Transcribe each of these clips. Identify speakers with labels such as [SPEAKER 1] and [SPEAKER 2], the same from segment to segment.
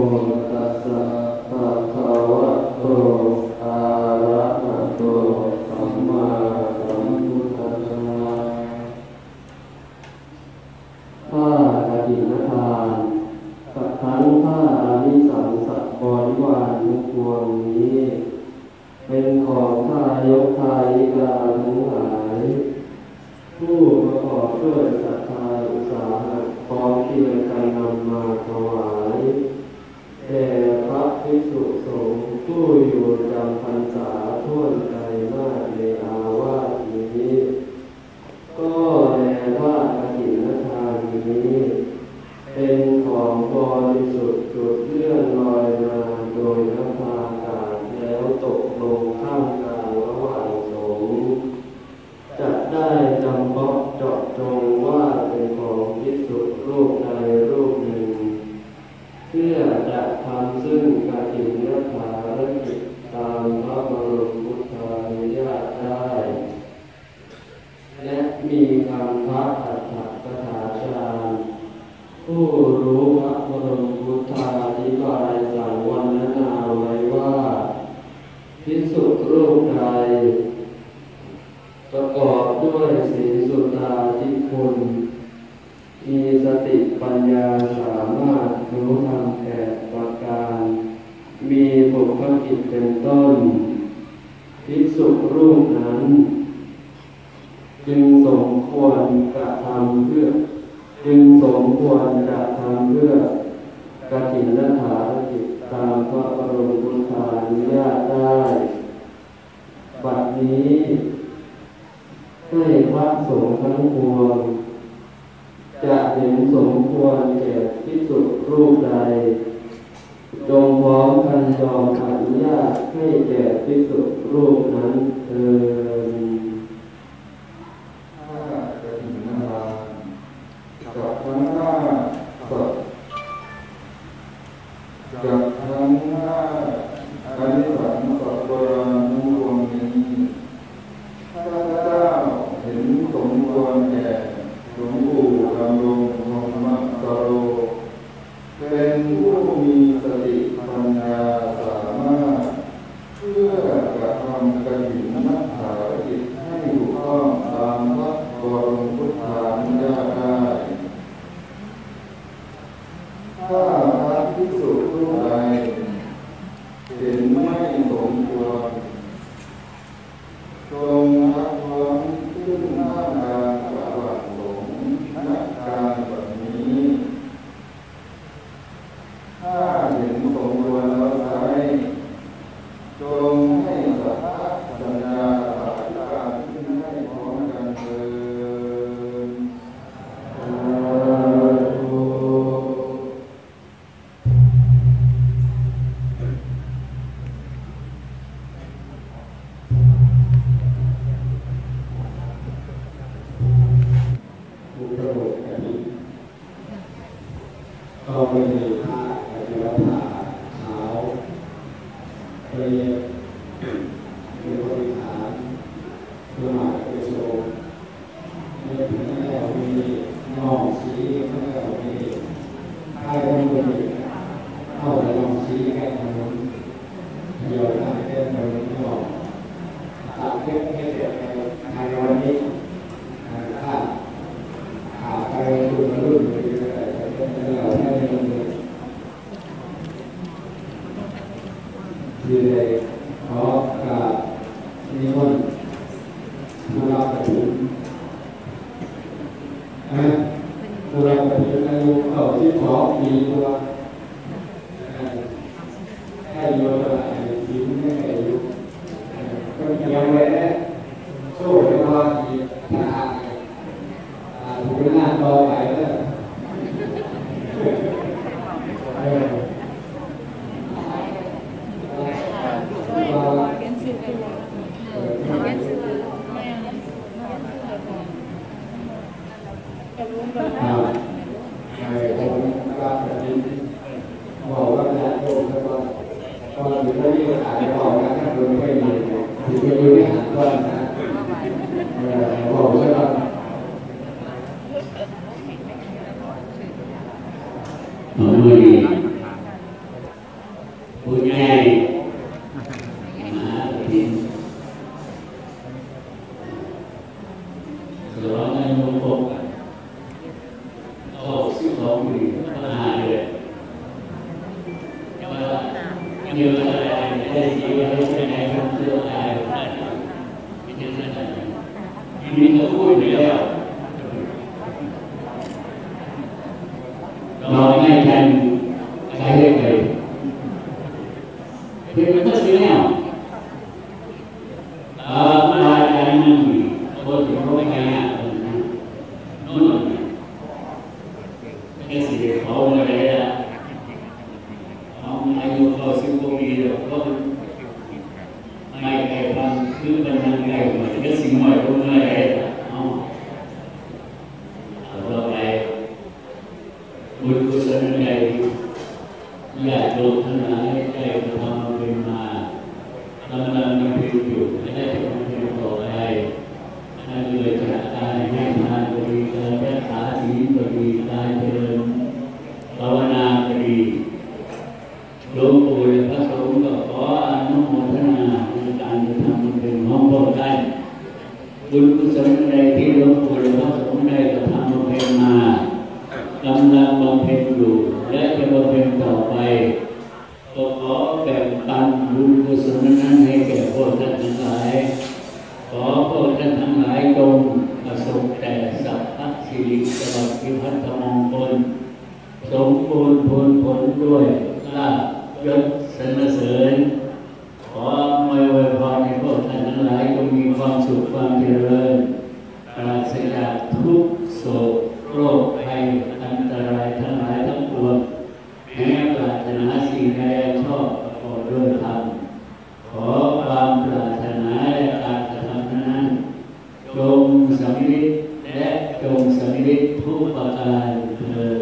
[SPEAKER 1] ตัสสะภะคะวะโตอะระหะโตสัมมาสัมพุทธัสสะผ้ากฐินทานกับทั้งผ้าอานิสังสบริวารทุกพวงนี้เป็นของทายกทายิกาทั้งหลายผู้ประกอบด้วยศรัทธาอุตสาหะพร้อมเพียรกันนำมาถวายแด่พระภิกษุสงฆ์ผู้อยู่จำพรรษาทั่วไกลมากในอาวาสนี้ก็แลว่ากฐินทานนี้เป็นของบริสุทธิ์จุดเลื่อนลอยมาโดยนภาอากาศแล้วตกลงท่ามกลางระหว่างสงฆ์จะได้จำเพาะเจาะจงว่าเป็นของภิกษุรูปใดรูปหนึ่งเพื่อจะทำซึ่งกฐินทานกิจตามพระบรมพุทธานุญาตได้และมีคำพระอัฏฐกถาจารย์ผู้รู้พระบรมพุทธาธิบายสั่งวรรณนาไว้ว่าภิกษุรูปใดประกอบด้วยศีลสุตาธิคุณมีสติปัญญาสามารถรู้ธรรมแปดประการมีบุพกิจเป็นต้นภิกษุรูปนั้นจึงสมควรกระทำเพื่อกฐินทานกิจตามพระบรมพุทธานุญาตได้บัดนี้ให้พระสงฆ์ทั้งปวงจะเห็นสมควรแก่ภิกษุรูปใดจงพร้อมกันยอมอนุญาตให้แก่ภิกษุรูปนั้นเถิด
[SPEAKER 2] กับทั้งห้าอานิสังสโบราณทั้งปวงนี้ข้าพเจ้าเห็นสมควรแก่หลวงปู่ดำรงธรรมสโรเป็นผู้มีสติปัญญาสามารถเพื่อกระทำกฐินทานกิจให้ถูกต้องตามพระบรมพุทธานุญาตได้ถ้าพระภิกษุรูปใดเห็นไม่สมควรจงทักท้วงขึ้นหน้ากลางระหว่างสงฆ์ณการแบบนี้ถ้าเห็นสมควรแล้วไซร้จงให้สัทธะสัญญาสาธิการขึ้นให้พร้อมกันเถิด
[SPEAKER 1] ก็ไม่มีผ้าแต่ว่าผ้าขาวเรียบมีบริหารเพื่อหมายเป็นโชว์ในถึงแล้วมีนองสีข้างแล้วมีใครต้องมีเข้าไปลองสีแค่ถนนเดียวกันแค่ถนนนอกตามเก็บให้เสร็จในวันนี้ถ้าขาไปดูมารุ่นไปเรื่อยๆเราไม่ได้ลงเลยที่ได้ขอกราบนิมนต์ผู้รับกฐินผู้รับกฐินอายุเข้า12 ปีตัวให้โยนอะไรทิ้งให้อายุก็ยังไว้นะโซ่ไปว่าอีกถ้าถูกหน้าต่อไปแล้วบอกว่าญาติโยมก็อยู่ที่นี่ขายของนะถ้าคุณไม่ดีถึงจะอยู่ในหาดก้อนนะบอกใช่ไหม
[SPEAKER 3] เมื่อดีผู้ใหญ่มหาพินหลวงในมุมปกเขาซื้อของดีมาหาเลยว่าเยอะอะไรได้ดีอะไรใช่ไหมครับเยอะอะไรไม่ใช่เรื่องอะไรมีเขาพูดอยู่แล้วเราไม่ทันใครได้เลยเพื่อนมันก็ซื้อแล้วมาการนั่งโคตรโคตรแก่นู่นแค่สิ่งเขาอะไรอะเขาอายุเขาสิบกว่าปีแล้วก็ไม่ไกลพันคือเป็นนางไก่เหมือนกับสิ่งใหม่พวกนี้อะไรเอาต่อไปบุญกุศลใดญาติโยมทั้งหลายได้กระทำเป็นมากำลังมีพิอยู่ไม่ได้ทำเป็นต่อไปนั่นเลยกระจายให้ทานบริการรักษาศีลบริการเจริญภาวนาบริหลวงปู่และพระสงฆ์ก็ขออนุโมทนาในการกระทำเป็นของพวกท่านบุญกุศลใดที่หลวงปู่และพระสงฆ์ได้กระทำเป็นมากำลังบำเพ็ญอยู่และจะบำเพ็ญต่อไปก็ขอแบ่งปันบุญกุศลนั้นให้แก่พวกท่านทั้งหลายขอพวกท่านทั้งหลายจงประสบแต่สัพพสิริสวัสดิพัฒมงคลสมบูรณ์ผลด้วยลาภยศสรรเสริญขออวยพรให้พวกท่านทั้งหลายจงมีความสุขความเจริญปราศจากทุกข์โศกโรคภัยอันตรายทั้งหลายทั้งปวงแม้ปรารถนาสิ่งใดชอบประกอบด้วยธรรมขอความปรารถนาและการกระทำนั้นจงสำเร็จและจงสำเร็จทุกประการเถิด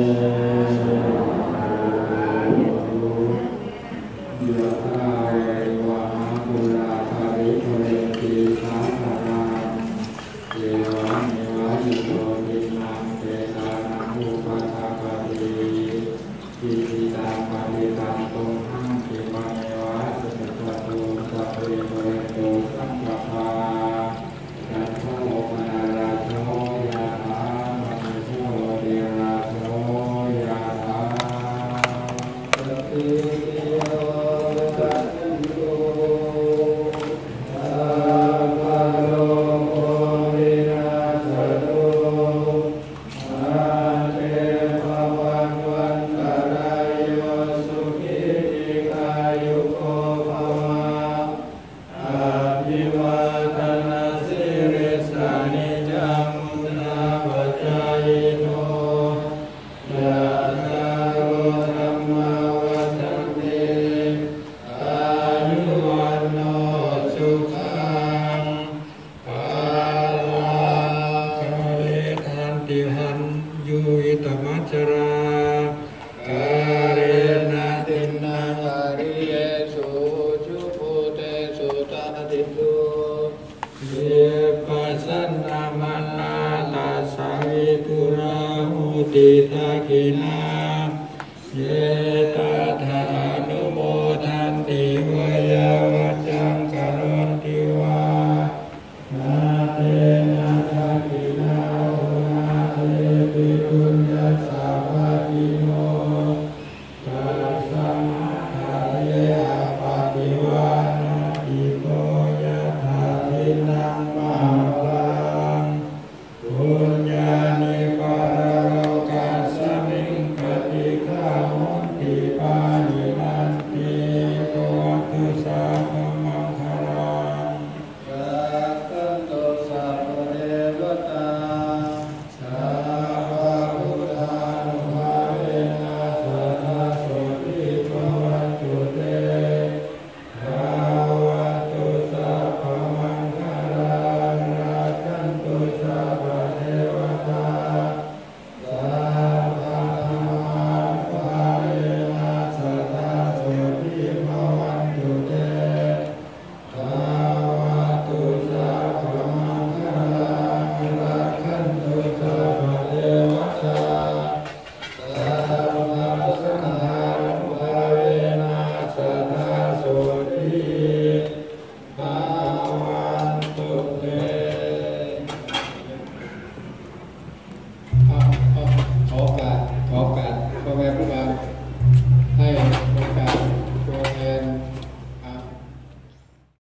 [SPEAKER 2] ยะถาวะปุราภริปุเรนติสาคาราเยวะเมวะอิโตตินังเปตานังอุปาทาปะติอิทิตังปฏิตังตุมหังคิปะเมวะสุตตะตุสัพเพปุเรนตุสังฆปายันโทปนาราโชยะถามณิโชติราโชยะถาสัพพิติโยสัพพิโยสัพพะโลกวินาศโตุอาเทภวันวันตรายโยสุขิติกายุโกภวะอาภิวาทนาสิริสานิจังมุตนาปัจจายโนยะถาโรธรรมาวัฏันติอายุวันโนสุขังภาลังเวทันติหันยุยตมัจจรากาเรนะตินังอาริเยสุจุปุเตสุตาติตุเยปัสสันนามานาตาสาวิตุราหุติทาคินา